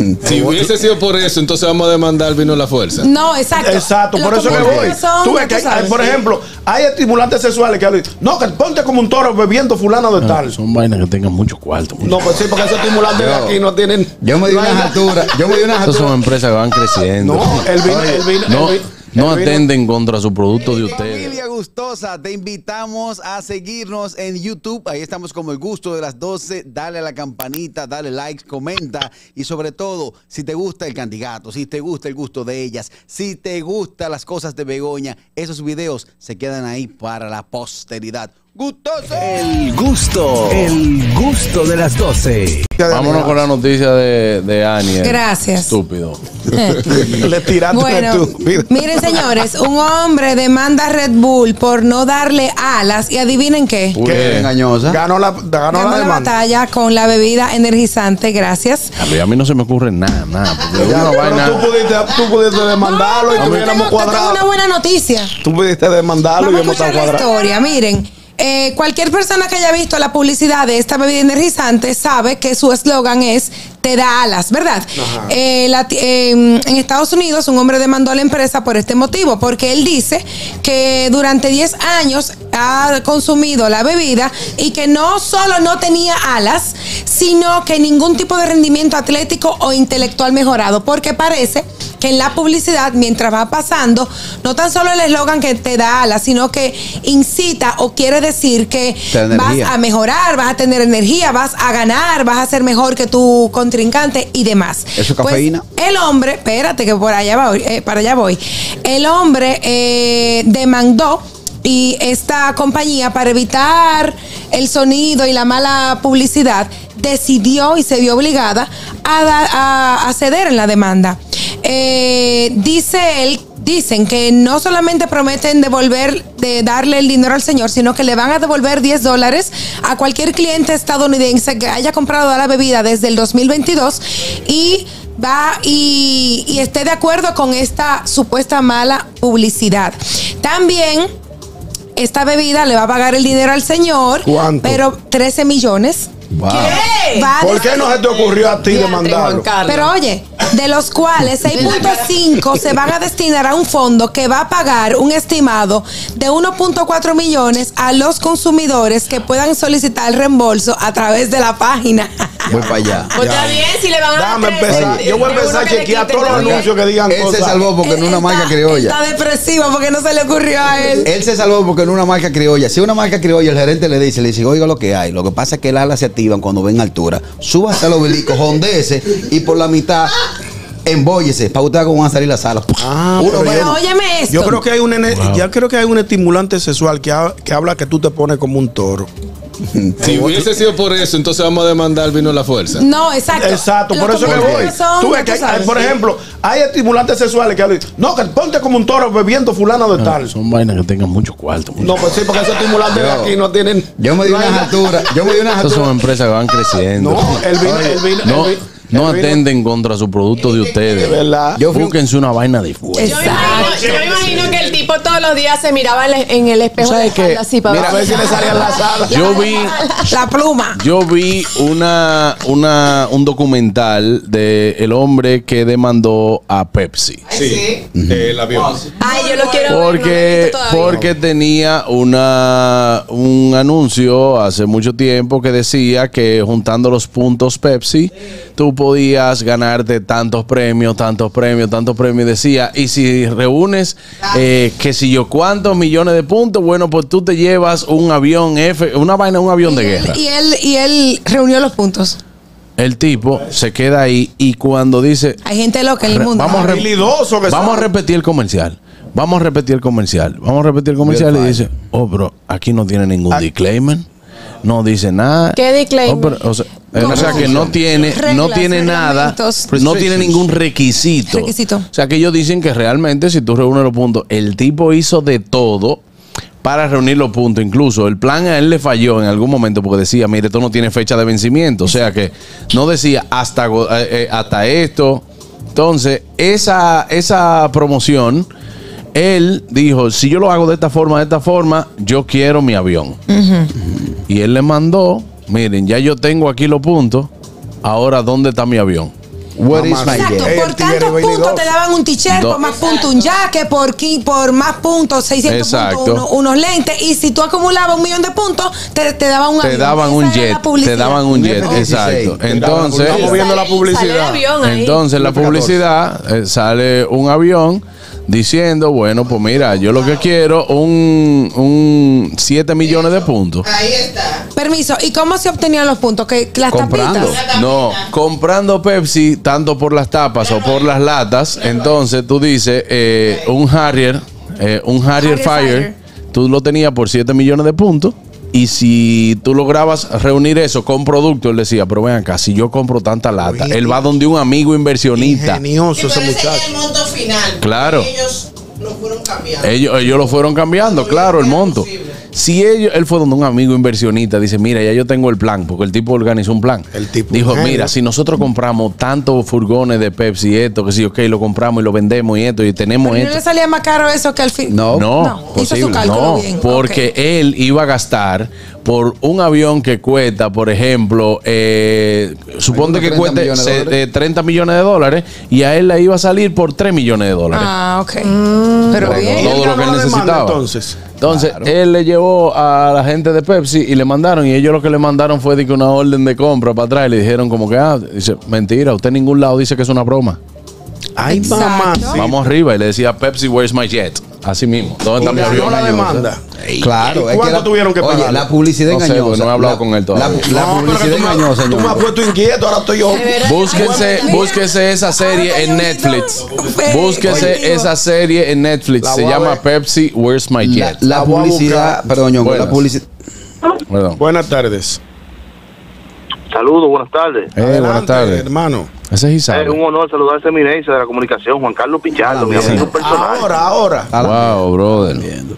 Si hubiese sido por eso, entonces vamos a demandar Vino La Fuerza. No, exacto. Exacto, por eso que voy. Tú ves que hay, por ejemplo, hay estimulantes sexuales que hablan, no, que ponte como un toro bebiendo fulano de tal. Son vainas que tengan mucho cuarto. No, pues sí, porque esos estimulantes de aquí no tienen. Yo me di unas alturas. Esas son empresas que van creciendo. No, el vino. No atenden contra su producto de ustedes. Familia gustosa, te invitamos a seguirnos en YouTube. Ahí estamos como El Gusto de las 12. Dale a la campanita, dale like, comenta. Y sobre todo, si te gusta el candidato, si te gusta el gusto de ellas, si te gustan las cosas de Begoña, esos videos se quedan ahí para la posteridad. ¡Gustoso! El gusto de las 12. Vámonos con la noticia de Aniel. Gracias. Estúpido. Le tiraste Bueno, miren señores, un hombre demanda a Red Bull por no darle alas y adivinen qué. Qué engañosa. Ganó la Ganó la demanda. batalla con la bebida energizante, gracias. A mí no se me ocurre nada. Porque Ya, una pero vaina. tú pudiste demandarlo y No, tuviéramos te tengo cuadrado. una buena noticia. Tú pudiste demandarlo y Vamos a hemos estado escuchar la cuadrados. historia. Miren, cualquier persona que haya visto la publicidad de esta bebida energizante sabe que su eslogan es te da alas, ¿verdad? En Estados Unidos un hombre demandó a la empresa por este motivo, porque él dice que durante 10 años ha consumido la bebida y que no solo no tenía alas, sino que ningún tipo de rendimiento atlético o intelectual mejorado, porque parece que en la publicidad, mientras va pasando, no tan solo el eslogan que te da alas, sino que incita o quiere decir que vas a mejorar, vas a tener energía, vas a ganar, vas a ser mejor que tu contrincante y demás. ¿Eso es cafeína? Pues, el hombre, espérate que para allá voy. El hombre demandó y esta compañía, para evitar el sonido y la mala publicidad, decidió y se vio obligada a ceder en la demanda. Dicen que no solamente prometen darle el dinero al señor, sino que le van a devolver $10 a cualquier cliente estadounidense que haya comprado la bebida desde el 2022 y esté de acuerdo con esta supuesta mala publicidad. También esta bebida le va a pagar el dinero al señor. ¿Cuánto? Pero 13 millones. Wow. ¿Qué? ¿Por qué no se te ocurrió a ti demandarlo? Pero oye, de los cuales 6.5 se van a destinar a un fondo que va a pagar un estimado de 1.4 millones a los consumidores que puedan solicitar el reembolso a través de la página. Voy para allá. Pues está bien, si le van a Déjame dar empezar. Yo voy a empezar a chequear todos los anuncios que digan Él cosas. se salvó porque en una marca criolla. Está depresivo porque no se le ocurrió a él. Él se salvó porque en una marca criolla. Si una marca criolla, el gerente le dice, oiga lo que hay. Lo que pasa es que el ala se activan cuando ven altura. Súbase al obelisco, jondese y por la mitad embóllese para usted cómo van a salir las alas. Pero óyeme esto. Yo creo que hay un estimulante sexual que habla que tú te pones como un toro. Si hubiese sido por eso, entonces vamos a demandar Vino La Fuerza. No, exacto. Exacto, por Lo eso que tiene voy. razón, Tú ves que hay, por ejemplo, hay estimulantes sexuales que hablan, no, que ponte como un toro bebiendo fulano de tal. Son vainas que tengan mucho cuarto. No, pues sí, porque esos estimulantes de aquí no tienen. Yo me di unas alturas. Esas son empresas que van creciendo. No, el vino. No atenden contra su producto de ustedes. De verdad. Búsquense una vaina de fuera. Yo me imagino que el tipo todos los días se miraba en el espejo de ¿Sabes qué? espalda así para Mira, a ver si le salían las alas. Yo vi La pluma. un documental de el hombre que demandó a Pepsi. Sí, el avión. Ay, yo lo quiero ver, no lo he visto todavía. Porque tenía un anuncio hace mucho tiempo que decía que juntando los puntos Pepsi, tú podías ganarte tantos premios. Decía, y si reúnes que si yo cuántos millones de puntos, bueno, pues tú te llevas un avión un avión de guerra. Y él reunió los puntos. El tipo se queda ahí y cuando dice, Hay gente loca en el mundo. vamos a repetir el comercial. Y dice, pero aquí no tiene ningún disclaimer. No dice nada. ¿Qué disclaimer? O sea que no tiene nada, no tiene ningún requisito. O sea que ellos dicen que realmente si tú reúnes los puntos, el tipo hizo de todo para reunir los puntos. Incluso el plan a él le falló en algún momento porque decía, mire, esto no tiene fecha de vencimiento. O sea que no decía hasta esto. Entonces, esa promoción, él dijo, si yo lo hago de esta forma, yo quiero mi avión. Y él le mandó, miren, ya yo tengo aquí los puntos, ahora ¿dónde está mi avión? What is my Exacto, jet? por tantos puntos te daban un t-shirt, por más puntos un jacket, por más puntos 600 puntos unos lentes, y si tú acumulabas 1 millón de puntos te daban un avión. Te daban un jet, exacto. Entonces, estamos viendo la publicidad. Entonces la publicidad sale un avión diciendo, bueno, pues mira, yo lo que quiero un 7 millones de puntos. Ahí está. Permiso, ¿y cómo se obtenían los puntos? ¿Que las tapitas? No, comprando Pepsi tanto por las tapas o por las latas. Entonces tú dices, un Harrier Fire, tú lo tenías por 7 millones de puntos. Y si tú lograbas reunir eso con producto, él decía, pero ven acá, si yo compro tanta lata, él va donde un amigo inversionista. Ingenioso ese muchacho. Ese es el monto final. Claro. Ellos lo fueron cambiando. Ellos lo fueron cambiando, claro, el monto. Si él fue donde un amigo inversionista, dice, mira, ya yo tengo el plan, porque el tipo organizó un plan. El tipo dijo, mira, si nosotros compramos tantos furgones de Pepsi, esto, que sí, ok, lo compramos y lo vendemos y esto, y tenemos esto. ¿No le salía más caro eso que al fin? No, hizo su cálculo bien. Porque él iba a gastar por un avión que cuesta, por ejemplo, suponte que cueste 30 millones de dólares, y a él le iba a salir por 3 millones de dólares. Ah, ok. Pero bien. Todo lo que él necesitaba. Entonces, claro, él le llevó a la gente de Pepsi y le mandaron, y ellos lo que le mandaron fue de que una orden de compra para atrás, y le dijeron como que, dice, mentira, usted en ningún lado dice que es una broma. Ay, mamá. Sí. Vamos arriba, y le decía, Pepsi, where's my jet? Así mismo. ¿Dónde está mi avión? La demanda. Claro. ¿Cuánto tuvieron que pagar? Oye, la publicidad engañosa. Pues no he hablado con él todavía. La publicidad engañosa, señor. Tú me has puesto inquieto, ahora estoy yo. Búsquese esa serie en Netflix. Búsquese esa serie en Netflix. Se llama Pepsi, where's my jet? La publicidad, perdón, Ñongo, la publicidad. Buenas tardes. Saludos, buenas tardes. Buenas tardes, hermano. Ese es Isabel. Es un honor saludar a esa eminencia de la comunicación, Juan Carlos Pichardo, mi amigo personal. Ahora. Wow, brother.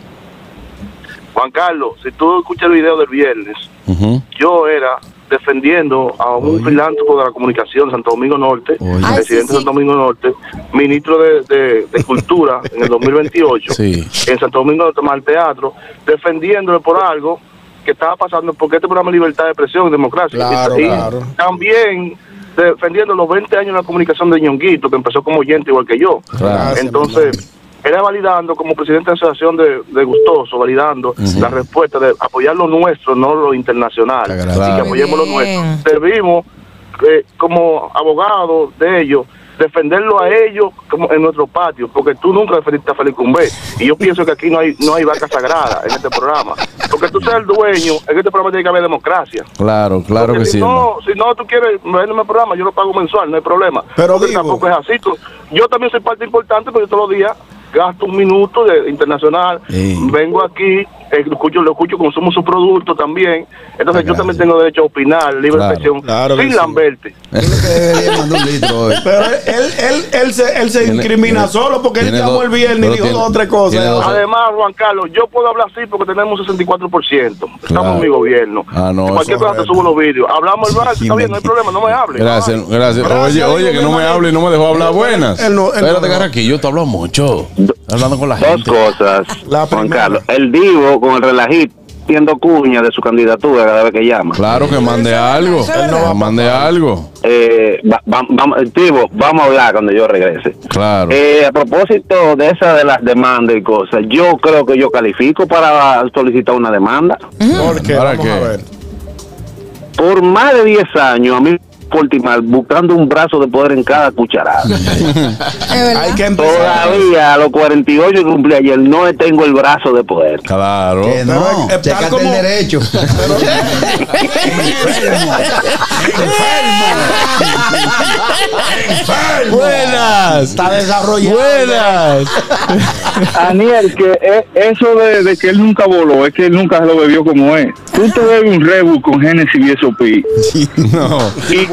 Juan Carlos, si tú escuchas el video del viernes, yo era defendiendo a un filántropo de la comunicación de Santo Domingo Norte, presidente de Santo Domingo Norte, ministro de Cultura en el 2028, en Santo Domingo Norte, más el teatro, defendiéndole por algo que estaba pasando, porque este programa es libertad de expresión y democracia. Claro. También defendiendo los 20 años de la comunicación de Ñonguito, que empezó como oyente igual que yo. Entonces, era validando como presidente de la asociación de Gustoso, validando la respuesta de apoyar lo nuestro, no lo internacional, y que apoyemos lo nuestro. Servimos como abogados de ellos, defenderlo a ellos como en nuestro patio, porque tú nunca defendiste a Félix Cumbé, y yo pienso que aquí no hay vaca sagrada en este programa, porque tú seas el dueño, en este programa tiene que haber democracia. Claro porque que si sí. Si no tú quieres venderme el programa, yo lo pago mensual, no hay problema. Pero tampoco es así. Yo también soy parte importante, porque todos los días gasto un minuto de internacional, vengo aquí, lo escucho, consumo su producto también. Entonces yo también tengo derecho a opinar, libre expresión, sin lamberte. Pero él se incrimina solo porque él llamó el viernes y dijo 2 o 3 cosas. Además, Juan Carlos, yo puedo hablar así porque tenemos un 64%. Estamos en mi gobierno. Cualquier cosa te subo los vídeos. Hablamos el bar, está bien, no hay problema, no me hable. Gracias. Oye, que no me hable y no me dejó hablar buenas. Espérate, Carraquillo, tú hablas mucho. Hablando con la gente. Dos cosas, Juan Carlos. El Divo con el relajito haciendo cuña de su candidatura cada vez que llama. Claro, que mande algo. Mande algo. Vamos a hablar cuando yo regrese. Claro. A propósito de esa de las demandas y cosas, yo creo que yo califico para solicitar una demanda. ¿Por qué? Vamos a ver. Por más de 10 años, a mí Portimal buscando un brazo de poder en cada cucharada. Hay que empezar. Todavía a los 48 que cumplí ayer no tengo el brazo de poder. Claro. No, checate el derecho. Buenas. Está desarrollado. Buenas. Daniel, que eso de que él nunca voló, es que él nunca se lo bebió como es. Tú te bebes un Red Bull con Genesis y eso No.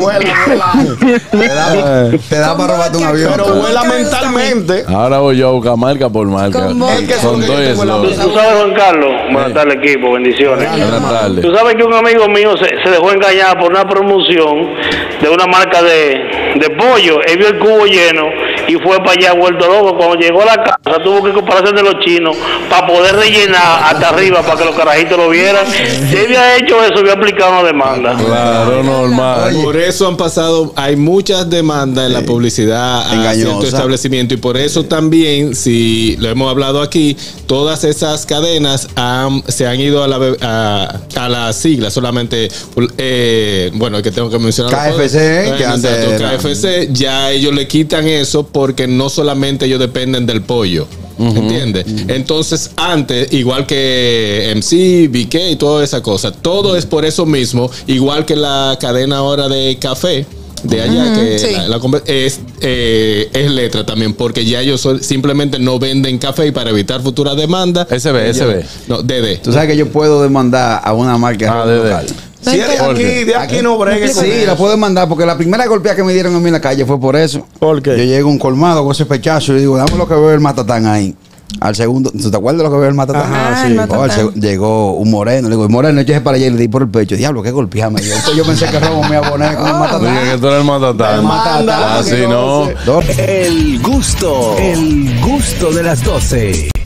Te da para robarte un avión. Pero vuela mentalmente. Ahora voy yo a buscar marca por marca. Con todo eso. Tú sabes, Juan Carlos, buenas tardes, equipo, bendiciones. Buenas tardes. Tú sabes que un amigo mío se dejó engañar por una promoción de una marca de pollo. Él vio el cubo lleno y fue para allá vuelto loco. Cuando llegó a la casa tuvo que comprarse de los chinos para poder rellenar hasta arriba para que los carajitos lo vieran. Si había hecho eso, había aplicado una demanda. Claro, normal. Por eso han pasado, hay muchas demandas en la publicidad a cierto establecimiento, y por eso también, si lo hemos hablado aquí, todas esas cadenas se han ido a la sigla solamente, bueno, que tengo que mencionar KFC, que antes KFC, ya ellos le quitan eso porque no solamente ellos dependen del pollo. ¿Entiendes? Entonces, antes, igual que MC, BK y toda esa cosa, todo es por eso mismo, igual que la cadena ahora de café de allá, que es letra también, porque ya ellos simplemente no venden café, y para evitar futuras demandas. SB. No, DD. Tú sabes que yo puedo demandar a una marca local. Si es de aquí no bregue. Sí, la puedo mandar, porque la primera golpeada que me dieron a mí en la calle fue por eso. ¿Por qué? Yo llego a un colmado con ese pechazo y digo, dame lo que veo el matatán ahí. Al segundo, ¿te acuerdas de lo que veo el matatán? Ajá, sí. Llegó un moreno, le digo, moreno, échese para allá y le di por el pecho. Diablo, qué golpeame. Yo pensé que Robo me iba a poner con el matatán. Dije que tú eres el matatán. Así no. El gusto de las 12.